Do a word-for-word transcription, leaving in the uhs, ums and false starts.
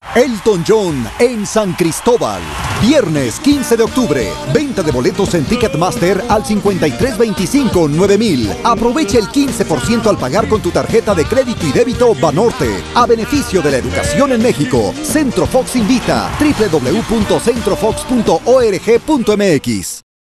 Elton John en San Cristóbal. Viernes quince de octubre. Venta de boletos en Ticketmaster al cincuenta y tres veinticinco nueve mil. Aprovecha el quince por ciento al pagar con tu tarjeta de crédito y débito Banorte. A beneficio de la educación en México. Centro Fox invita. doble u doble u doble u punto centro fox punto org punto m x.